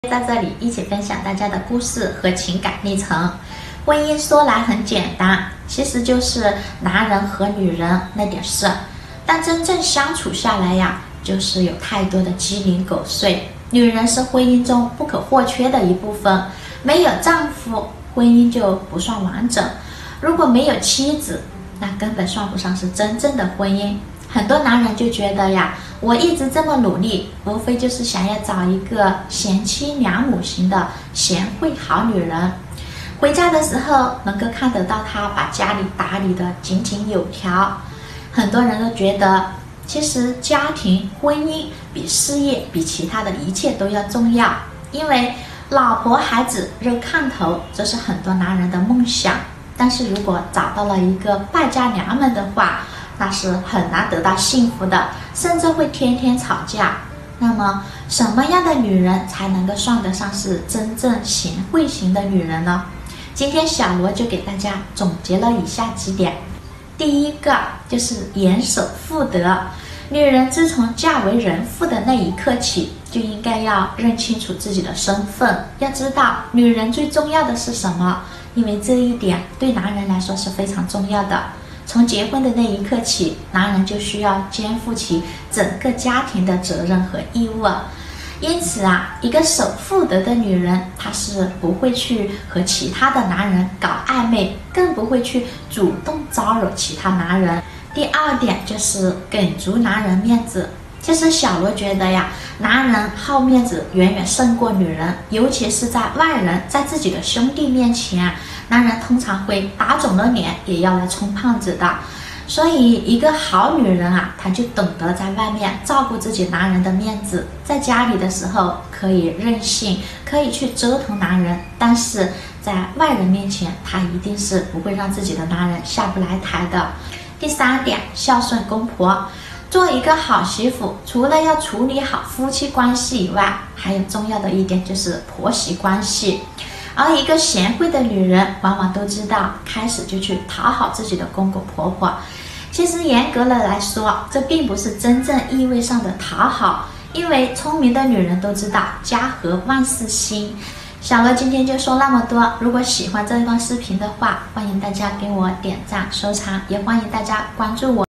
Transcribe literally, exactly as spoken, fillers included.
在这里一起分享大家的故事和情感历程。婚姻说来很简单，其实就是男人和女人那点事，但真正相处下来呀，就是有太多的鸡零狗碎。女人是婚姻中不可或缺的一部分，没有丈夫，婚姻就不算完整。如果没有妻子，那根本算不上是真正的婚姻。很多男人就觉得呀，我一直这么努力，无非就是想要找一个贤妻良母型的贤惠好女人，回家的时候能够看得到她把家里打理得井井有条。很多人都觉得，其实家庭婚姻比事业比其他的一切都要重要，因为老婆孩子热炕头，这是很多男人的梦想。但是如果找到了一个败家娘们的话，那是很难得到幸福的，甚至会天天吵架。那么什么样的女人才能够算得上是真正贤惠型的女人呢？今天小罗就给大家总结了以下几点。第一个就是严守妇德。女人自从嫁为人妇的那一刻起，就应该要认清楚自己的身份。要知道女人最重要的是什么，因为这一点对男人来说是非常重要的。从结婚的那一刻起，男人就需要肩负起整个家庭的责任和义务。因此啊，一个守妇德的女人，她是不会去和其他的男人搞暧昧，更不会去主动招惹其他男人。第二点就是给足男人面子。其实小罗觉得呀，男人好面子远远胜过女人，尤其是在外人，在自己的兄弟面前，男人通常会打肿了脸也要来充胖子的。所以一个好女人啊，她就懂得在外面照顾自己男人的面子，在家里的时候可以任性，可以去折腾男人，但是在外人面前，她一定是不会让自己的男人下不来台的。第三点，孝顺公婆。做一个好媳妇，除了要处理好夫妻关系以外，还有重要的一点就是婆媳关系。而一个贤惠的女人，往往都知道开始就去讨好自己的公公婆婆。其实严格的来说，这并不是真正意味上的讨好，因为聪明的女人都知道家和万事兴。小罗今天就说那么多，如果喜欢这段视频的话，欢迎大家给我点赞收藏，也欢迎大家关注我。